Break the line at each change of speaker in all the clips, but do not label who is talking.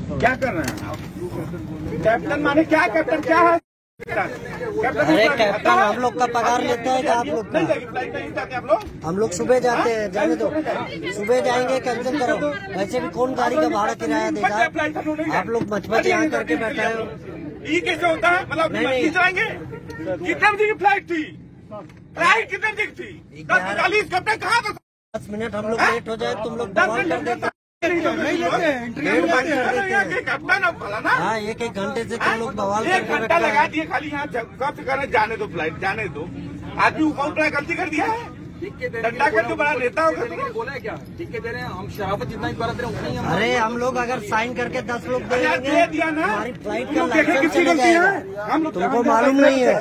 क्या कर रहे हैं आप? कैप्टन माने क्या? कैप्टन क्या है?
अरे कैप्टन हम लोग का पगार लेता है आप लोग का। हम लोग सुबह जाते हैं, जाने दो, सुबह जाएंगे, कैंसिल करो। वैसे भी कौन गाड़ी का भाड़ा किराया देगा? आप लोग मचमच यहाँ करके बैठा है।
ये कैसे होता है? मतलब नहीं चलाएंगे? कितने बजे की फ्लाइट थी? फ्लाइट कितने बजे की थी? 10:45। कैप्टन कहाँ पर?
10 मिनट हम लोग लेट हो जाए तुम लोग बवाल कर देते।
नहीं लेते कैप्टन। अब भला ना,
हाँ, एक घंटे से तुम लोग बवाल
एक घंटा लगा दिए खाली यहाँ कब कर जाने दो, फ्लाइट जाने दो। आदमी उकौंट रहा है, गलती कर दिया है। डंडा कर जो बड़ा नेता होगा बोला है क्या? ठीक है दे रहे हैं हम, शराफत जितना ही बरत रहे उतना ही हम।
अरे हम लोग अगर साइन करके 10 लोग
दे दिया ना,
हमारी फ्लाइट
का लाइसेंस चले जाएगा। हम लोग
तुमको मालूम नहीं है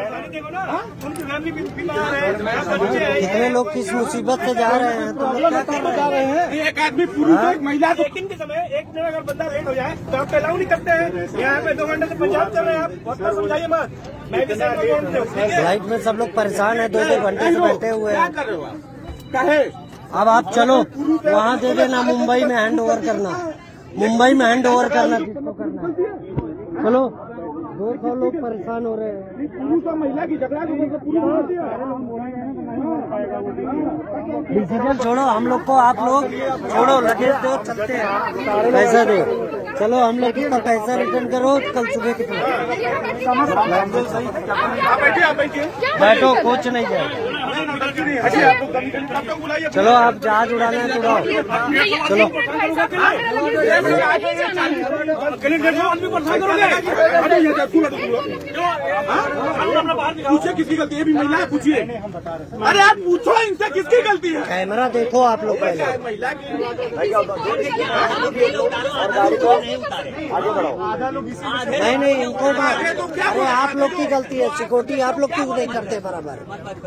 कितने लोग किस मुसीबत से जा रहे हैं? तुम लोग क्या कर जा रहे हैं?
एक आदमी पुरुष एक महिला चेकिंग के समय एक जगह अगर बंदा लेट हो जाए तो आप अलाउ नहीं करते हैं। यहाँ पे 2 घंटे से पंजाब चल रहे हैं, आप बहुत बार समझाइए मत।
फ्लाइट में सब लोग परेशान है, 2-2 घंटे से बैठे हुए हैं।
कहे
अब आप चलो वहाँ दे देना, मुंबई में हैंड ओवर करना, मुंबई में हैंड ओवर करना जिसको करना। चलो 200 लोग परेशान हो रहे हैं।
पुरुष और महिला की झगड़ा
डिसीजन छोड़ो, हम लोग को आप लोग छोड़ो, लगेज दो, चलते हैं, पैसा दो। चलो हम लोग कितना पैसा रिटर्न करो कल सुबह कितना। बैठो, कोच नहीं जाएगा। चलो आप जहाज उड़ाना है तो उड़ाओ। चलो
पूछिए किसकी गलती है? भी महिला है, पूछिए। अरे आप पूछो इनसे किसकी गलती है?
कैमरा देखो आप लोग पहले।
महिला की
नहीं इनको अरे आप लोग की गलती है, सिक्योरिटी आप लोग क्यों नहीं करते बराबर?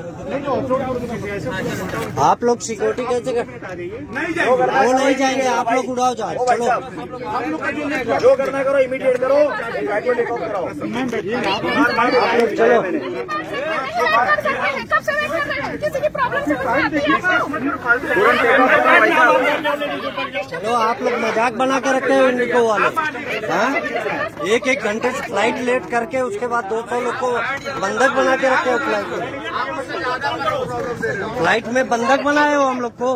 आप लोग सिक्योरिटी कैसे कर? वो नहीं जाएंगे, आप लोग उड़ाओ जहाज। चलो
जो करना करो, इमीडिएट करो,
चलो चलो आप लोग मजाक बना के रखे हो इंडिगो वाले। हाँ, एक घंटे से फ्लाइट लेट करके उसके बाद 200 लोग को बंधक बना के रखे हो। फ्लाइट में बंधक बनाए हो हम लोग को।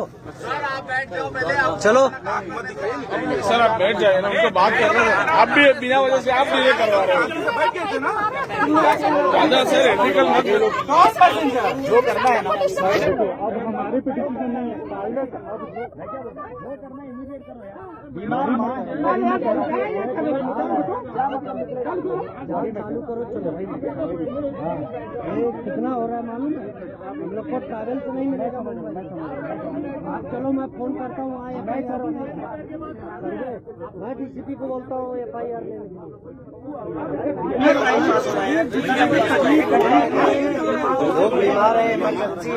चलो
सर आप बैठ जाए ना, उनको बात कर रहे हैं। आप भी बिना वजह से आप भी ये करवा रहे हो दादा। सर एथिकल मत जो करना है ना, अब हमारे पे डिसीजन नहीं
चालू करो। चलो कितना हो रहा है मालूम है? हम लोग को ट्रैवल तो नहीं मिलेगा। आप चलो मैं फोन करता हूँ, वहाँ FIR मैं DCP को बोलता हूँ FIR लेने के लोग बीमार है, इमरजेंसी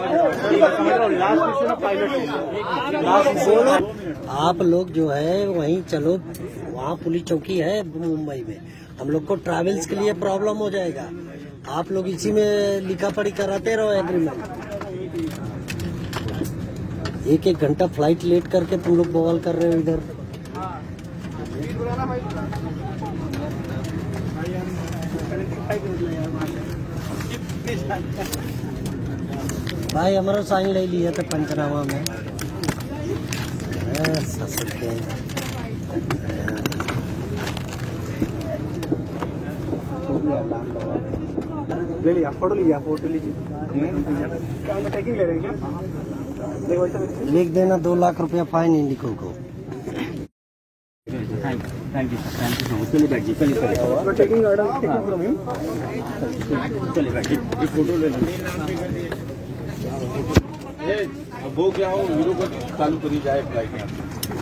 है। आप लोग जो है वहीं चलो, वहाँ पुलिस चौकी है मुंबई में। हम लोग को ट्रैवल्स के लिए प्रॉब्लम हो जाएगा। आप लोग इसी में लिखा पढ़ी कराते रहो एग्रीमेंट। एक घंटा फ्लाइट लेट करके तुम लोग बवाल कर रहे हो इधर। भाई हमारा साइन ले लिया था पंचनामा में।
ले लिया, फोटो लिया, फोटो लीजिए। टैगिंग ले रहे हैं?
लिख देना 2 लाख रुपया फाइन इंडिको को।
Thank you so much. चलिए बैठिए, चलिए टैगिंग चलिए बैठिए, एक फोटो ले लीजिए। अब वो क्या हो, हीरो को चालू करी जाए फ्लाइट में।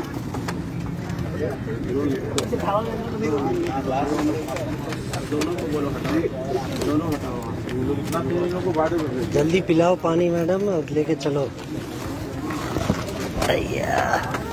दोनों को बोलो हटाओ, दोनों हटाओ, को बात
जल्दी पिलाओ पानी मैडम और लेके चलो।